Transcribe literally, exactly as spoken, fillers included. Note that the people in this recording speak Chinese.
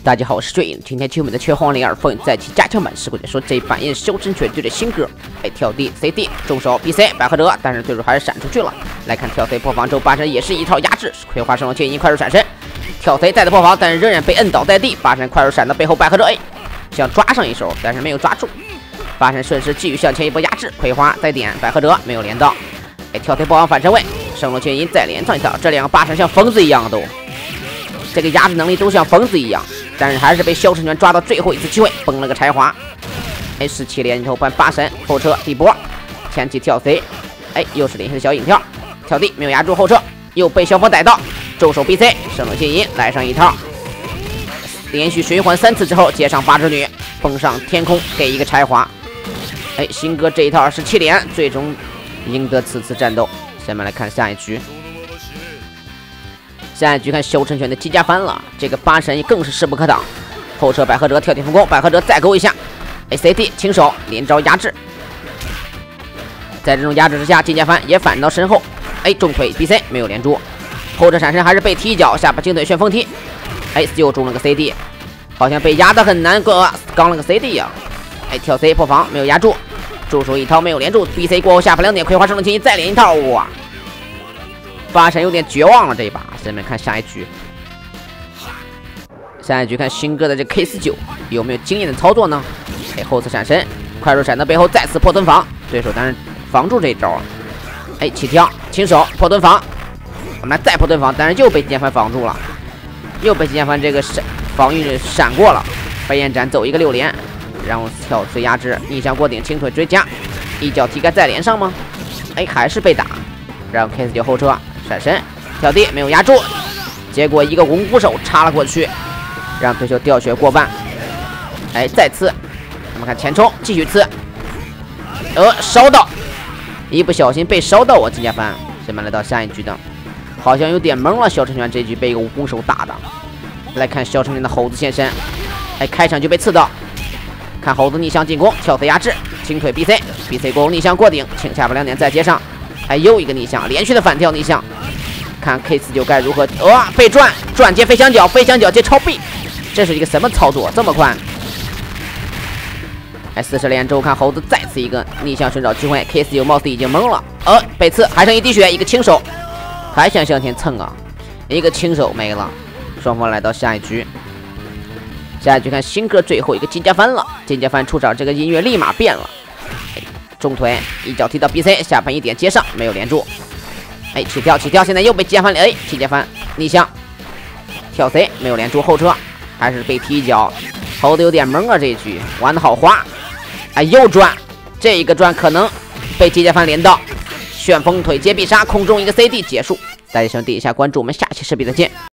大家好，我是坠影。今天球迷的拳皇零二风再起加强版是过来说这半夜修真拳队的新歌，哎，跳 D C D 中手 B C 百合者，但是对手还是闪出去了。来看跳 C 破防之后，八神也是一套压制，葵花升龙剑影快速闪身，跳 C 带着破防，但是仍然被摁倒在地。八神快速闪到背后，百合者哎，想抓上一手，但是没有抓住。八神顺势继续向前一波压制，葵花再点百合者没有连到，哎，跳 C 破防反身位，升龙剑影再连上一套，这两个八神像疯子一样都。这个压制能力都像疯子一样，但是还是被萧成全抓到最后一次机会，崩了个柴花。哎，十七连头半八神后撤地波，前期跳 C， 哎，又是连续的小影跳，跳 D 没有压住后撤，又被萧峰逮到，周手 B C 升龙剑影来上一套，连续循环三次之后接上八之女，崩上天空给一个柴花。哎，新哥这一套二十七连最终赢得此次战斗。下面来看下一局。下一局看萧成全的机甲翻了，这个八神更是势不可挡。后撤百合者跳天风弓，百合者再勾一下 ，A C D 轻手连招压制。在这种压制之下，金甲翻也反到身后，哎，重腿 B C 没有连住，后撤闪身还是被踢一脚，下巴金腿旋风踢，哎，又中了个 C D， 好像被压得很难过，刚了个 C D 呀、啊，哎，跳 C 破防没有压住，助手一套没有连住 ，B C 过后下巴两点，葵花升龙剑再连一套，哇！八神有点绝望了这一把，下面看下一局。下一局看新哥的这 K 四九有没有惊艳的操作呢？哎，后侧闪身，快速闪到背后再次破蹲防，对手当然防住这一招啊。哎，起跳轻手破蹲防，我们来再破蹲防，但是又被金剑帆防住了，又被金剑帆这个闪防御闪过了。飞燕斩走一个六连，然后跳碎压制，逆向过顶轻腿追加，一脚踢开再连上吗？哎，还是被打，让 K 四九后撤。闪身跳地没有压住，结果一个无骨手插了过去，让对手掉血过半。哎，再刺，我们看前冲继续刺，呃，烧到，一不小心被烧到我金甲帆。下面来到下一局的，好像有点懵了。萧成全这局被一个无骨手打的。来看萧成全的猴子现身，哎，开场就被刺到，看猴子逆向进攻，跳飞压制，轻腿 B C B C 攻逆向过顶，请下巴两点再接上。哎，又一个逆向，连续的反跳逆向，看 K 四九该如何？哇、哦，被转转接飞翔脚，飞翔脚接超臂，这是一个什么操作？这么快！哎，四十连之后看猴子再次一个逆向寻找机会 ，K 四九貌似已经懵了，呃，被刺还剩一滴血，一个轻手，还想向前蹭啊，一个轻手没了。双方来到下一局，下一局看新哥最后一个金甲翻了，金甲翻出场，这个音乐立马变了。中腿一脚踢到 B C， 下盘一点接上没有连住，哎，起跳起跳，现在又被金甲翻哎，金甲翻逆向跳 C 没有连住，后撤还是被踢一脚，猴子有点懵啊，这一局玩的好花，哎，又转，这一个转可能被金甲翻连到，旋风腿接必杀，空中一个 C D 结束。大家喜欢点一下关注，我们下期视频再见。